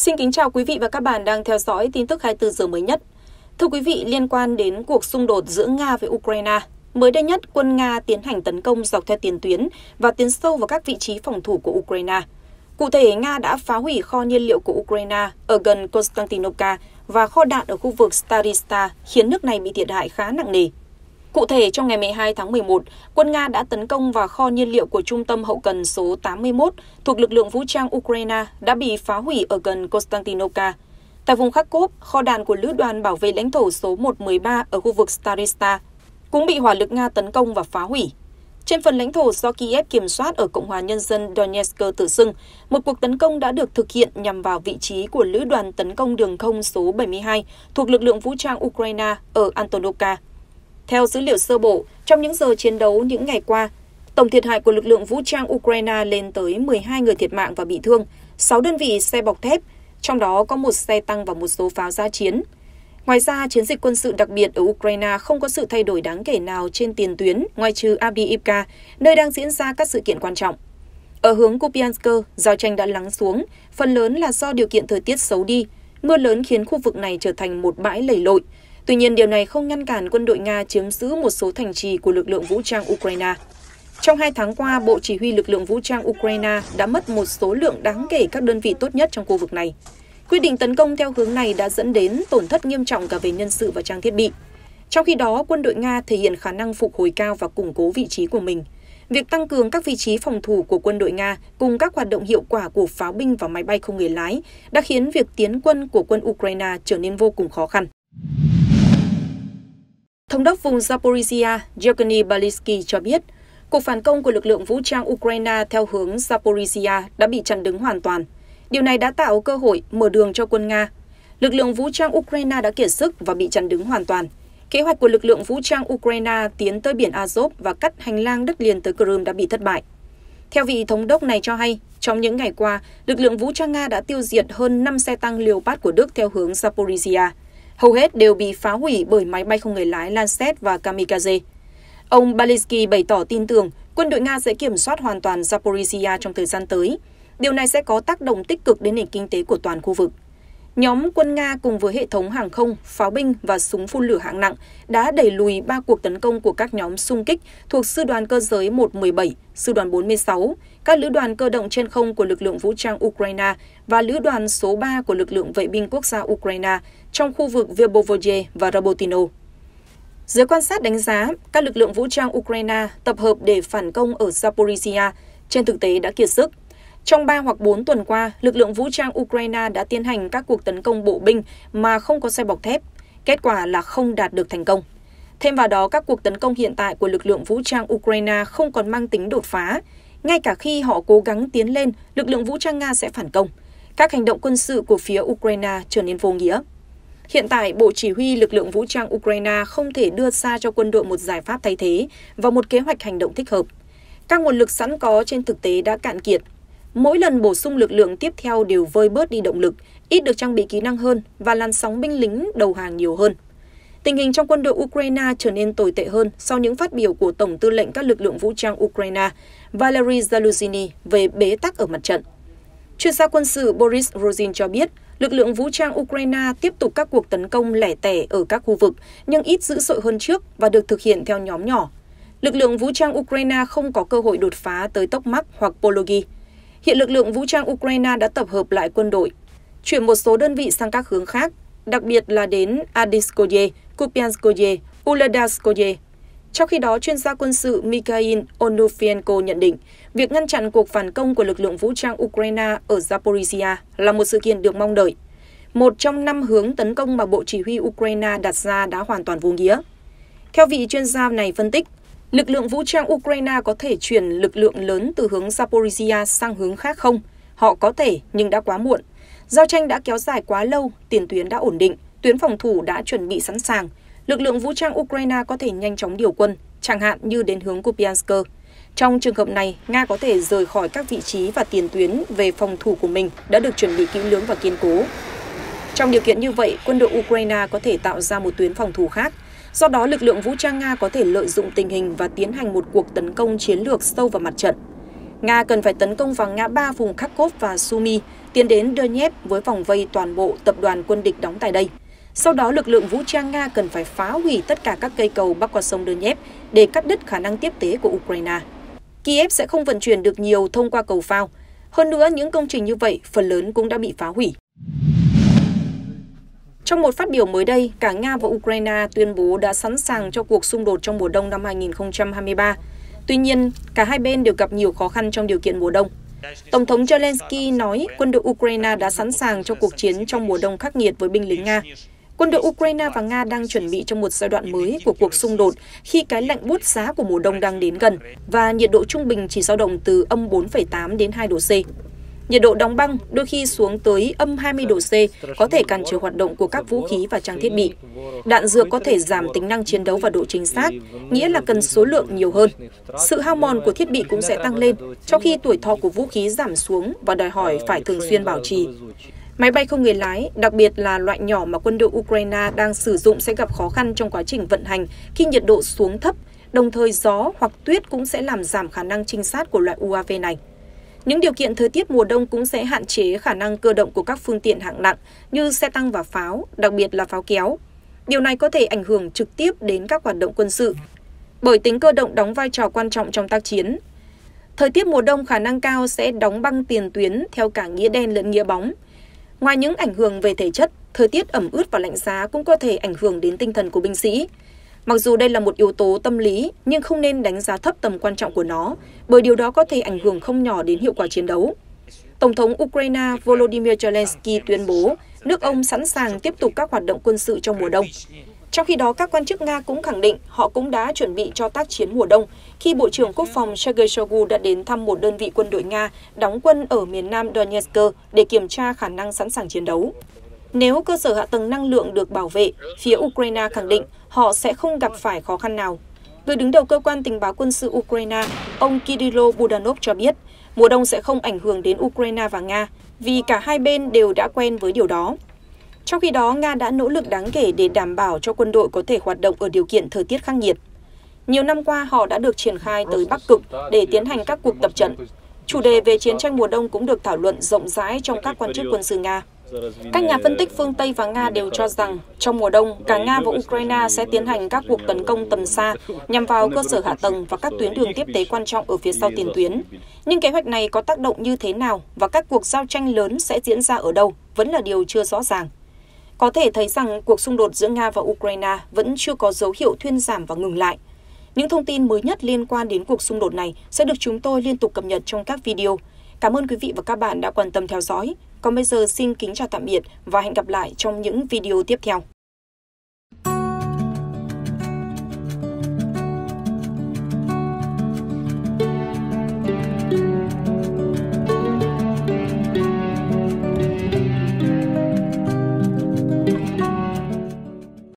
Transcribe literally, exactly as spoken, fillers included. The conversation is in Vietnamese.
Xin kính chào quý vị và các bạn đang theo dõi tin tức hai mươi bốn giờ mới nhất. Thưa quý vị, liên quan đến cuộc xung đột giữa Nga với Ukraine, mới đây nhất quân Nga tiến hành tấn công dọc theo tiền tuyến và tiến sâu vào các vị trí phòng thủ của Ukraine. Cụ thể, Nga đã phá hủy kho nhiên liệu của Ukraine ở gần Konstantinovka và kho đạn ở khu vực Starista, khiến nước này bị thiệt hại khá nặng nề. Cụ thể, trong ngày mười hai tháng mười một, quân Nga đã tấn công vào kho nhiên liệu của trung tâm hậu cần số tám mươi mốt thuộc lực lượng vũ trang Ukraine đã bị phá hủy ở gần Konstantinovka. Tại vùng Kharkov, kho đạn của lữ đoàn bảo vệ lãnh thổ số một một ba ở khu vực Starista cũng bị hỏa lực Nga tấn công và phá hủy. Trên phần lãnh thổ do Kiev kiểm soát ở Cộng hòa Nhân dân Donetsk tự xưng, một cuộc tấn công đã được thực hiện nhằm vào vị trí của lữ đoàn tấn công đường không số bảy mươi hai thuộc lực lượng vũ trang Ukraine ở Antonovka. Theo dữ liệu sơ bộ, trong những giờ chiến đấu những ngày qua, tổng thiệt hại của lực lượng vũ trang Ukraine lên tới mười hai người thiệt mạng và bị thương, sáu đơn vị xe bọc thép, trong đó có một xe tăng và một số pháo dã chiến. Ngoài ra, chiến dịch quân sự đặc biệt ở Ukraine không có sự thay đổi đáng kể nào trên tiền tuyến ngoại trừ Avdiivka, nơi đang diễn ra các sự kiện quan trọng. Ở hướng Kupiansk, giao tranh đã lắng xuống, phần lớn là do điều kiện thời tiết xấu đi, mưa lớn khiến khu vực này trở thành một bãi lầy lội. Tuy nhiên, điều này không ngăn cản quân đội Nga chiếm giữ một số thành trì của lực lượng vũ trang Ukraine. Trong hai tháng qua, Bộ Chỉ huy lực lượng vũ trang Ukraine đã mất một số lượng đáng kể các đơn vị tốt nhất trong khu vực này. Quyết định tấn công theo hướng này đã dẫn đến tổn thất nghiêm trọng cả về nhân sự và trang thiết bị. Trong khi đó, quân đội Nga thể hiện khả năng phục hồi cao và củng cố vị trí của mình. Việc tăng cường các vị trí phòng thủ của quân đội Nga cùng các hoạt động hiệu quả của pháo binh và máy bay không người lái đã khiến việc tiến quân của quân Ukraine trở nên vô cùng khó khăn. Thống đốc vùng Zaporizhia Yevgeny Balitsky cho biết, cuộc phản công của lực lượng vũ trang Ukraine theo hướng Zaporizhia đã bị chặn đứng hoàn toàn. Điều này đã tạo cơ hội mở đường cho quân Nga. Lực lượng vũ trang Ukraine đã kiệt sức và bị chặn đứng hoàn toàn. Kế hoạch của lực lượng vũ trang Ukraine tiến tới biển Azov và cắt hành lang đất liền tới Crimea đã bị thất bại. Theo vị thống đốc này cho hay, trong những ngày qua, lực lượng vũ trang Nga đã tiêu diệt hơn năm xe tăng Leopard của Đức theo hướng Zaporizhia. Hầu hết đều bị phá hủy bởi máy bay không người lái Lancet và Kamikaze. Ông Balitsky bày tỏ tin tưởng quân đội Nga sẽ kiểm soát hoàn toàn Zaporizhia trong thời gian tới. Điều này sẽ có tác động tích cực đến nền kinh tế của toàn khu vực. Nhóm quân Nga cùng với hệ thống hàng không, pháo binh và súng phun lửa hạng nặng đã đẩy lùi ba cuộc tấn công của các nhóm xung kích thuộc Sư đoàn Cơ giới một một bảy, Sư đoàn bốn mươi sáu, các lữ đoàn cơ động trên không của lực lượng vũ trang Ukraine và lữ đoàn số ba của lực lượng vệ binh quốc gia Ukraine trong khu vực Vyborvoye và Rabotino. Giới quan sát đánh giá, các lực lượng vũ trang Ukraine tập hợp để phản công ở Zaporizhia trên thực tế đã kiệt sức. Trong ba hoặc bốn tuần qua, lực lượng vũ trang Ukraine đã tiến hành các cuộc tấn công bộ binh mà không có xe bọc thép. Kết quả là không đạt được thành công. Thêm vào đó, các cuộc tấn công hiện tại của lực lượng vũ trang Ukraine không còn mang tính đột phá. Ngay cả khi họ cố gắng tiến lên, lực lượng vũ trang Nga sẽ phản công. Các hành động quân sự của phía Ukraine trở nên vô nghĩa. Hiện tại, Bộ Chỉ huy lực lượng vũ trang Ukraine không thể đưa ra cho quân đội một giải pháp thay thế và một kế hoạch hành động thích hợp. Các nguồn lực sẵn có trên thực tế đã cạn kiệt. Mỗi lần bổ sung lực lượng tiếp theo đều vơi bớt đi động lực, ít được trang bị kỹ năng hơn và làn sóng binh lính đầu hàng nhiều hơn. Tình hình trong quân đội Ukraine trở nên tồi tệ hơn sau những phát biểu của Tổng tư lệnh các lực lượng vũ trang Ukraine Valery Zaluzhny về bế tắc ở mặt trận. Chuyên gia quân sự Boris Rozin cho biết, lực lượng vũ trang Ukraine tiếp tục các cuộc tấn công lẻ tẻ ở các khu vực, nhưng ít dữ dội hơn trước và được thực hiện theo nhóm nhỏ. Lực lượng vũ trang Ukraine không có cơ hội đột phá tới Tokmak hoặc Pologi. Hiện lực lượng vũ trang Ukraine đã tập hợp lại quân đội, chuyển một số đơn vị sang các hướng khác, đặc biệt là đến Adinskoye, Kupianskoye, Uledarskoye. Trong khi đó, chuyên gia quân sự Mikhail Onufienko nhận định, việc ngăn chặn cuộc phản công của lực lượng vũ trang Ukraine ở Zaporizhia là một sự kiện được mong đợi. Một trong năm hướng tấn công mà Bộ Chỉ huy Ukraine đặt ra đã hoàn toàn vô nghĩa. Theo vị chuyên gia này phân tích, lực lượng vũ trang Ukraine có thể chuyển lực lượng lớn từ hướng Zaporizhia sang hướng khác không? Họ có thể, nhưng đã quá muộn. Giao tranh đã kéo dài quá lâu, tiền tuyến đã ổn định, tuyến phòng thủ đã chuẩn bị sẵn sàng. Lực lượng vũ trang Ukraine có thể nhanh chóng điều quân, chẳng hạn như đến hướng Kupiansk. Trong trường hợp này, Nga có thể rời khỏi các vị trí và tiền tuyến về phòng thủ của mình đã được chuẩn bị kỹ lưỡng và kiên cố. Trong điều kiện như vậy, quân đội Ukraine có thể tạo ra một tuyến phòng thủ khác. Do đó, lực lượng vũ trang Nga có thể lợi dụng tình hình và tiến hành một cuộc tấn công chiến lược sâu vào mặt trận. Nga cần phải tấn công vào ngã ba vùng Kharkov và Sumy, tiến đến Donetsk với vòng vây toàn bộ tập đoàn quân địch đóng tại đây. Sau đó, lực lượng vũ trang Nga cần phải phá hủy tất cả các cây cầu bắc qua sông Donetsk để cắt đứt khả năng tiếp tế của Ukraine. Kiev sẽ không vận chuyển được nhiều thông qua cầu phao. Hơn nữa, những công trình như vậy phần lớn cũng đã bị phá hủy. Trong một phát biểu mới đây, cả Nga và Ukraine tuyên bố đã sẵn sàng cho cuộc xung đột trong mùa đông năm hai nghìn không trăm hai mươi ba. Tuy nhiên, cả hai bên đều gặp nhiều khó khăn trong điều kiện mùa đông. Tổng thống Zelensky nói quân đội Ukraine đã sẵn sàng cho cuộc chiến trong mùa đông khắc nghiệt với binh lính Nga. Quân đội Ukraine và Nga đang chuẩn bị cho một giai đoạn mới của cuộc xung đột khi cái lạnh buốt giá của mùa đông đang đến gần và nhiệt độ trung bình chỉ dao động từ âm bốn phẩy tám đến hai độ C. Nhiệt độ đóng băng đôi khi xuống tới âm hai mươi độ C có thể cản trở hoạt động của các vũ khí và trang thiết bị. Đạn dược có thể giảm tính năng chiến đấu và độ chính xác, nghĩa là cần số lượng nhiều hơn. Sự hao mòn của thiết bị cũng sẽ tăng lên, trong khi tuổi thọ của vũ khí giảm xuống và đòi hỏi phải thường xuyên bảo trì. Máy bay không người lái, đặc biệt là loại nhỏ mà quân đội Ukraine đang sử dụng sẽ gặp khó khăn trong quá trình vận hành khi nhiệt độ xuống thấp, đồng thời gió hoặc tuyết cũng sẽ làm giảm khả năng trinh sát của loại u a vê này. Những điều kiện thời tiết mùa đông cũng sẽ hạn chế khả năng cơ động của các phương tiện hạng nặng như xe tăng và pháo, đặc biệt là pháo kéo. Điều này có thể ảnh hưởng trực tiếp đến các hoạt động quân sự, bởi tính cơ động đóng vai trò quan trọng trong tác chiến. Thời tiết mùa đông khả năng cao sẽ đóng băng tiền tuyến theo cả nghĩa đen lẫn nghĩa bóng. Ngoài những ảnh hưởng về thể chất, thời tiết ẩm ướt và lạnh giá cũng có thể ảnh hưởng đến tinh thần của binh sĩ. Mặc dù đây là một yếu tố tâm lý, nhưng không nên đánh giá thấp tầm quan trọng của nó, bởi điều đó có thể ảnh hưởng không nhỏ đến hiệu quả chiến đấu. Tổng thống Ukraine Volodymyr Zelensky tuyên bố nước ông sẵn sàng tiếp tục các hoạt động quân sự trong mùa đông. Trong khi đó, các quan chức Nga cũng khẳng định họ cũng đã chuẩn bị cho tác chiến mùa đông khi Bộ trưởng Quốc phòng Sergei Shoigu đã đến thăm một đơn vị quân đội Nga đóng quân ở miền nam Donetsk để kiểm tra khả năng sẵn sàng chiến đấu. Nếu cơ sở hạ tầng năng lượng được bảo vệ, phía Ukraine khẳng định họ sẽ không gặp phải khó khăn nào. Người đứng đầu cơ quan tình báo quân sự Ukraine, ông Kirilo Budanov cho biết, mùa đông sẽ không ảnh hưởng đến Ukraine và Nga vì cả hai bên đều đã quen với điều đó. Trong khi đó, Nga đã nỗ lực đáng kể để đảm bảo cho quân đội có thể hoạt động ở điều kiện thời tiết khắc nghiệt. Nhiều năm qua, họ đã được triển khai tới Bắc Cực để tiến hành các cuộc tập trận. Chủ đề về chiến tranh mùa đông cũng được thảo luận rộng rãi trong các quan chức quân sự Nga. Các nhà phân tích phương Tây và Nga đều cho rằng trong mùa đông, cả Nga và Ukraine sẽ tiến hành các cuộc tấn công tầm xa nhằm vào cơ sở hạ tầng và các tuyến đường tiếp tế quan trọng ở phía sau tiền tuyến. Nhưng kế hoạch này có tác động như thế nào và các cuộc giao tranh lớn sẽ diễn ra ở đâu vẫn là điều chưa rõ ràng. Có thể thấy rằng cuộc xung đột giữa Nga và Ukraine vẫn chưa có dấu hiệu thuyên giảm và ngừng lại. Những thông tin mới nhất liên quan đến cuộc xung đột này sẽ được chúng tôi liên tục cập nhật trong các video. Cảm ơn quý vị và các bạn đã quan tâm theo dõi. Còn bây giờ xin kính chào tạm biệt và hẹn gặp lại trong những video tiếp theo.